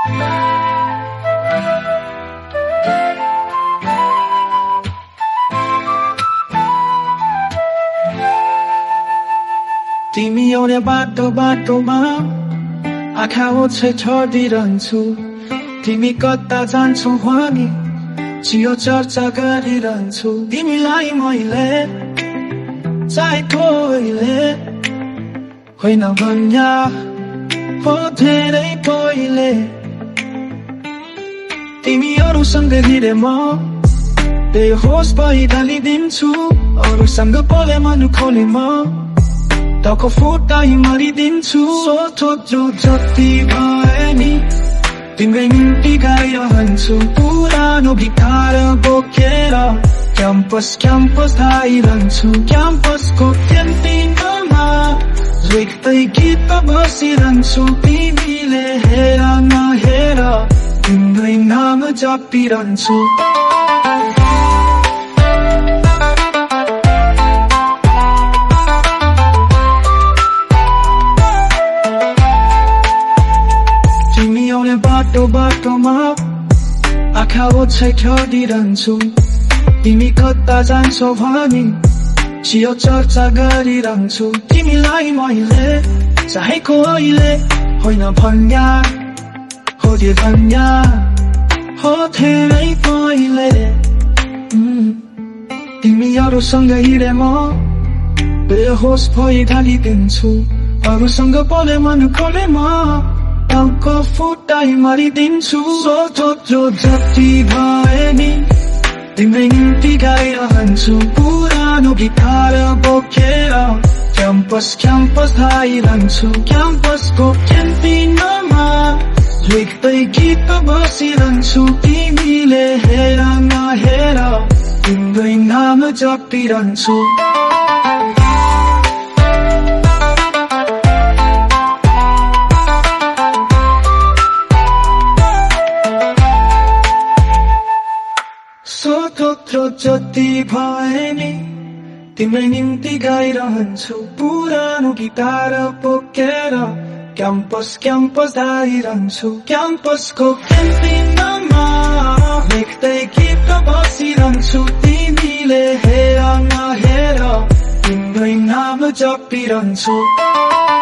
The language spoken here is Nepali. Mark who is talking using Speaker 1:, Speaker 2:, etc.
Speaker 1: तिमी आउने बाटो बाटोमा आँखा ओछे छोडिरहन्छु तिमी कता जान्छौ भनी चियो चर्चा गरिरहन्छु तिमीलाई मैले चाहेको अहिले होइन भन्या हो धेरै पहिले तिमी अरूसँग हिँडे म बेहोस भई ढलिदिन्छु अरूसँग बोले मन खोले म तको फुटाइ मरिदिन्छु सोचो जो जति भए नि तिम्रै निम्ति गाइरहन्छु पुरानो गिटार बोकेर क्याम्पस धाइरहन्छु क्याम्पसको क्यान्टिनमा लेख्दै गीत बसिरहन्छु तिमीले हेर नहेर तिम्रै नाम जपिरहन्छु बाटो बाटोमा आँखा ओछै छोडिरहन्छु तिमी कता जान्छौ भनी चियो चर्चा गरिरहन्छु तिमीलाई मैले चाहेको अहिले होइन भन्या हो त्यो भन्या हो धेरै पहिले तिमी अरूसँग हिँडे म बेहोस भई ढलिदिन्छु अरूसँग बोले मन खोले म टाउको फुटाइ मरिदिन्छु सोचो जो जति भए नि तिम्रै निम्ति गाइरहन्छु पुरानो गिटार बोकेर क्याम्पस धाइरहन्छु क्याम्पसको क्यान्टिनमा लेख्दै गीत बसिरहन्छु तिमीले हेर नहेर तिम्रै नाम जपिरहन्छु सोचो जति भए नि तिम्रै निम्ति गाइरहन्छु पुरानो गिटार बोकेर क्याम्पस धाइरहन्छु क्याम्पसको क्यान्टिनमा लेख्दै गीत बसिरहन्छु तिमीले हेर नहेर तिम्रै नाम जपिरहन्छु